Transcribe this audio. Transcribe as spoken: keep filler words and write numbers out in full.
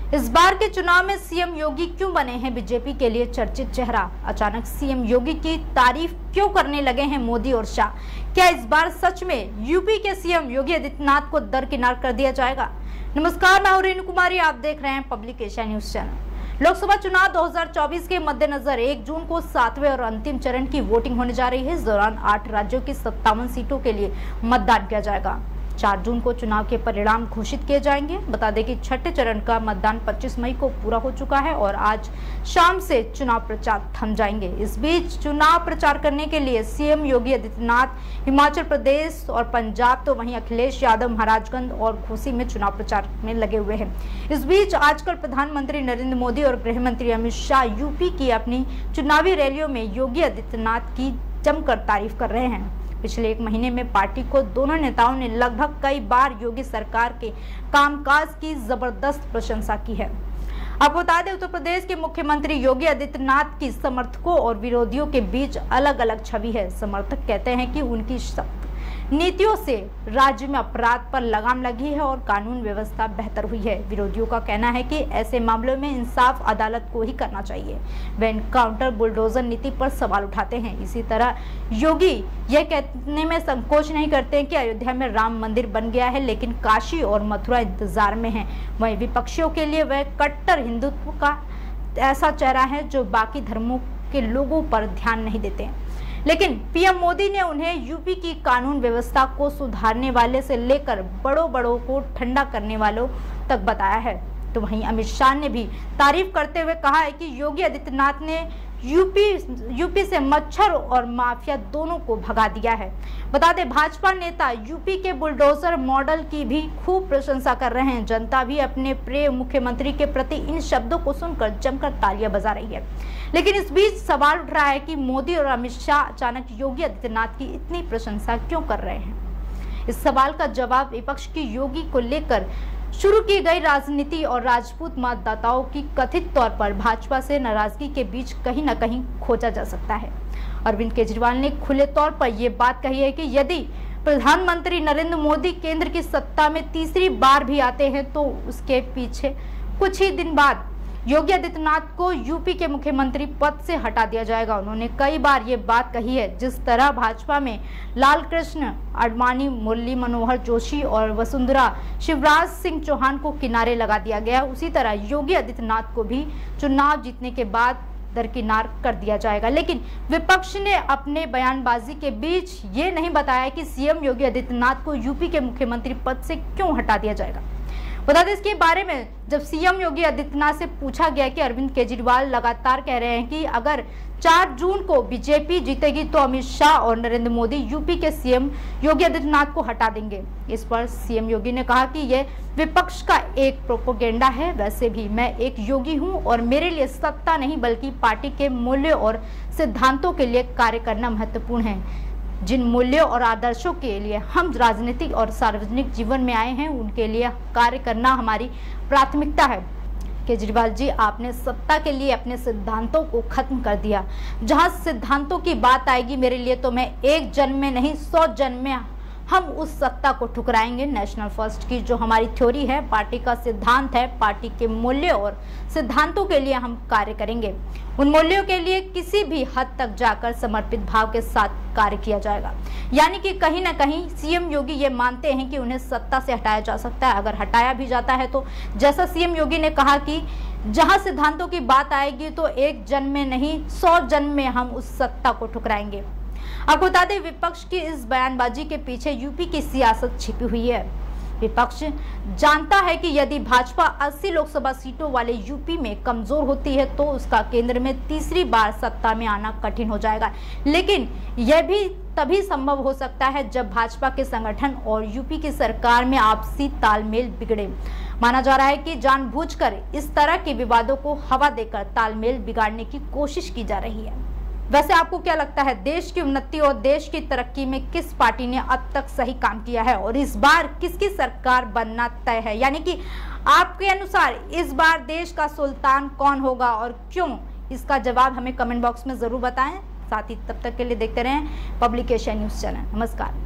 इस बार के चुनाव में सीएम योगी क्यों बने हैं बीजेपी के लिए चर्चित चेहरा? अचानक सीएम योगी की तारीफ क्यों करने लगे हैं मोदी और शाह? क्या इस बार सच में यूपी के सीएम योगी आदित्यनाथ को दरकिनार कर दिया जाएगा? नमस्कार, मैं हूं रेणु कुमारी, आप देख रहे हैं public Asia news channel. Lok Sabha चुनाव दो हज़ार चौबीस के मद्देनजर एक जून को सातवें और अंतिम चरण की वोटिंग होने जा रही है। इस दौरान आठ राज्यों की सत्तावन सीटों के लिए मतदान किया जाएगा। चार जून को चुनाव के परिणाम घोषित किए जाएंगे। बता दें कि छठे चरण का मतदान पच्चीस मई को पूरा हो चुका है और आज शाम से चुनाव प्रचार थम जाएंगे। इस बीच चुनाव प्रचार करने के लिए सीएम योगी आदित्यनाथ हिमाचल प्रदेश और पंजाब, तो वहीं अखिलेश यादव महाराजगंज और घोसी में चुनाव प्रचार में लगे हुए हैं। इस बीच आजकल प्रधानमंत्री नरेंद्र मोदी और गृह मंत्री अमित शाह यूपी की अपनी चुनावी रैलियों में योगी आदित्यनाथ की जमकर तारीफ कर रहे हैं। पिछले एक महीने में पार्टी को दोनों नेताओं ने लगभग कई बार योगी सरकार के कामकाज की जबरदस्त प्रशंसा की है। आपको बता दें, उत्तर प्रदेश के मुख्यमंत्री योगी आदित्यनाथ की समर्थकों और विरोधियों के बीच अलग अलग छवि है। समर्थक कहते हैं कि उनकी नीतियों से राज्य में अपराध पर लगाम लगी है और कानून व्यवस्था बेहतर हुई है। विरोधियों का कहना है कि ऐसे मामलों में इंसाफ अदालत को ही करना चाहिए। वे एनकाउंटर बुलडोजर नीति पर सवाल उठाते हैं। इसी तरह योगी यह कहने में संकोच नहीं करते हैं कि अयोध्या में राम मंदिर बन गया है, लेकिन काशी और मथुरा इंतजार में है। वहीं विपक्षियों के लिए वह कट्टर हिंदुत्व का ऐसा चेहरा है जो बाकी धर्मों के लोगों पर ध्यान नहीं देते हैं। लेकिन पीएम मोदी ने उन्हें यूपी की कानून व्यवस्था को सुधारने वाले से लेकर बड़ों बड़ों को ठंडा करने वालों तक बताया है। तो वहीं अमित शाह ने भी तारीफ करते हुए कहा है कि योगी आदित्यनाथ ने यूपी यूपी से मच्छर और माफिया दोनों को भगा दिया है। बता दें, भाजपा नेता यूपी के बुलडोजर मॉडल की भी खूब प्रशंसा कर रहे हैं। जनता भी अपने प्रिय मुख्यमंत्री के प्रति इन शब्दों को सुनकर जमकर तालियां बजा रही है। लेकिन इस बीच सवाल उठ रहा है कि मोदी और अमित शाह अचानक योगी आदित्यनाथ की इतनी प्रशंसा क्यों कर रहे हैं? इस सवाल का जवाब विपक्ष की योगी को लेकर शुरू की गई राजनीति और राजपूत मतदाताओं की कथित तौर पर भाजपा से नाराजगी के बीच कहीं न कहीं खोजा जा सकता है। अरविंद केजरीवाल ने खुले तौर पर यह बात कही है कि यदि प्रधानमंत्री नरेंद्र मोदी केंद्र की सत्ता में तीसरी बार भी आते हैं तो उसके पीछे कुछ ही दिन बाद योगी आदित्यनाथ को यूपी के मुख्यमंत्री पद से हटा दिया जाएगा। उन्होंने कई बार ये बात कही है। जिस तरह भाजपा में लाल कृष्ण आडवाणी, मुरली मनोहर जोशी और वसुंधरा शिवराज सिंह चौहान को किनारे लगा दिया गया, उसी तरह योगी आदित्यनाथ को भी चुनाव जीतने के बाद दरकिनार कर दिया जाएगा। लेकिन विपक्ष ने अपने बयानबाजी के बीच ये नहीं बताया कि सीएम योगी आदित्यनाथ को यूपी के मुख्यमंत्री पद से क्यों हटा दिया जाएगा। बता दें, इसके बारे में जब सीएम योगी आदित्यनाथ से पूछा गया कि अरविंद केजरीवाल लगातार कह रहे हैं कि अगर चार जून को बीजेपी जीतेगी तो अमित शाह और नरेंद्र मोदी यूपी के सीएम योगी आदित्यनाथ को हटा देंगे। इस पर सीएम योगी ने कहा कि यह विपक्ष का एक प्रोपेगेंडा है। वैसे भी मैं एक योगी हूं और मेरे लिए सत्ता नहीं बल्कि पार्टी के मूल्यों और सिद्धांतों के लिए कार्य करना महत्वपूर्ण है। जिन मूल्यों और आदर्शों के लिए हम राजनीतिक और सार्वजनिक जीवन में आए हैं उनके लिए कार्य करना हमारी प्राथमिकता है। केजरीवाल जी, आपने सत्ता के लिए अपने सिद्धांतों को खत्म कर दिया। जहां सिद्धांतों की बात आएगी मेरे लिए तो मैं एक जन्म में नहीं सौ जन्म में हम उस सत्ता को ठुकराएंगे। नेशनल फर्स्ट की जो हमारी थ्योरी है, पार्टी का सिद्धांत है, पार्टी के मूल्यों और सिद्धांतों के लिए हम कार्य करेंगे। उन मूल्यों के लिए किसी भी हद तक जाकर समर्पित भाव के साथ कार्य किया जाएगा। यानी कि कहीं ना कहीं सीएम योगी ये मानते हैं कि उन्हें सत्ता से हटाया जा सकता है। अगर हटाया भी जाता है तो जैसा सीएम योगी ने कहा कि जहां सिद्धांतों की बात आएगी तो एक जन्म में नहीं सौ जन्म में हम उस सत्ता को ठुकराएंगे। आपको बता दें, विपक्ष की इस बयानबाजी के पीछे यूपी की सियासत छिपी हुई है। विपक्ष जानता है कि यदि भाजपा अस्सी लोकसभा सीटों वाले यूपी में कमजोर होती है तो उसका केंद्र में तीसरी बार सत्ता में आना कठिन हो जाएगा। लेकिन यह भी तभी संभव हो सकता है जब भाजपा के संगठन और यूपी की सरकार में आपसी तालमेल बिगड़े। माना जा रहा है कि जानबूझकर इस तरह के विवादों को हवा देकर तालमेल बिगाड़ने की कोशिश की जा रही है। वैसे आपको क्या लगता है, देश की उन्नति और देश की तरक्की में किस पार्टी ने अब तक सही काम किया है और इस बार किसकी सरकार बनना तय है? यानी कि आपके अनुसार इस बार देश का सुल्तान कौन होगा और क्यों? इसका जवाब हमें कमेंट बॉक्स में जरूर बताएं। साथ ही तब तक के लिए देखते रहें पब्लिक एशिया न्यूज चैनल। नमस्कार।